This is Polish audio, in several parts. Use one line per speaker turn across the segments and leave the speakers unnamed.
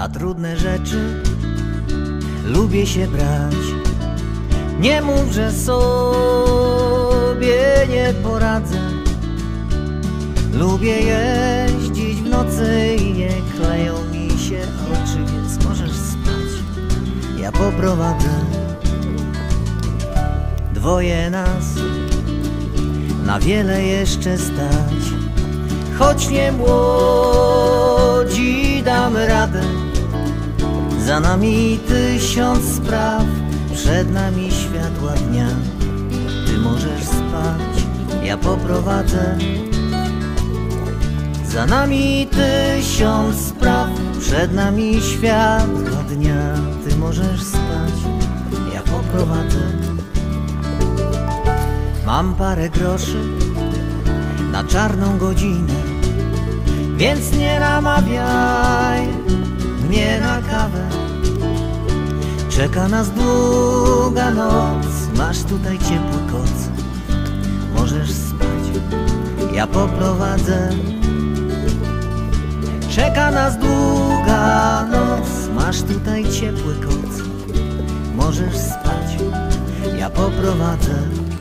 za trudne rzeczy lubię się brać. Nie mów, że sobie nie poradzę. Lubię jeździć w nocy i nie kleją mi się oczy, więc możesz spać, ja poprowadzę. Dwoje nas na wiele jeszcze stać, choć nie młodzi, damy radę. Za nami 1000 spraw, przed nami światła dnia. Ty możesz spać, ja poprowadzę. Za nami 1000 spraw, przed nami światła dnia. Ty możesz spać, ja poprowadzę. Mam parę groszy na czarną godzinę, więc nie namawiaj mnie na kawę. Czeka nas długa noc, masz tutaj ciepły koc. Możesz spać, ja poprowadzę. Czeka nas długa noc, masz tutaj ciepły koc. Możesz spać, ja poprowadzę.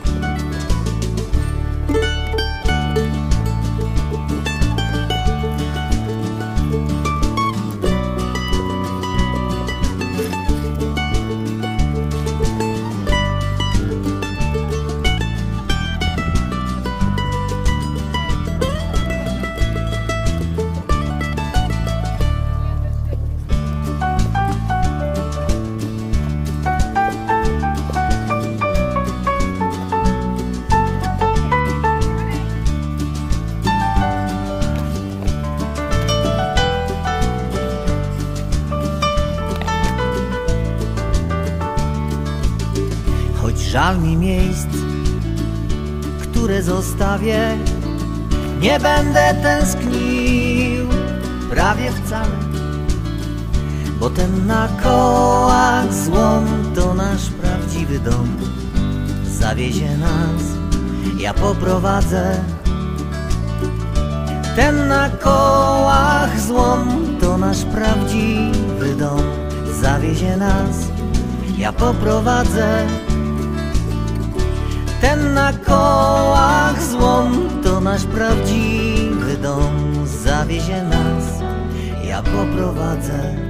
Choć żal mi miejsc, które zostawię, nie będę tęsknił prawie wcale, bo ten na kołach złom to nasz prawdziwy dom. Zawiezie nas, ja poprowadzę. Ten na kołach złom to nasz prawdziwy dom. Zawiezie nas, ja poprowadzę. Ten na kołach złom to nasz prawdziwy dom. Zawiezie nas, ja poprowadzę.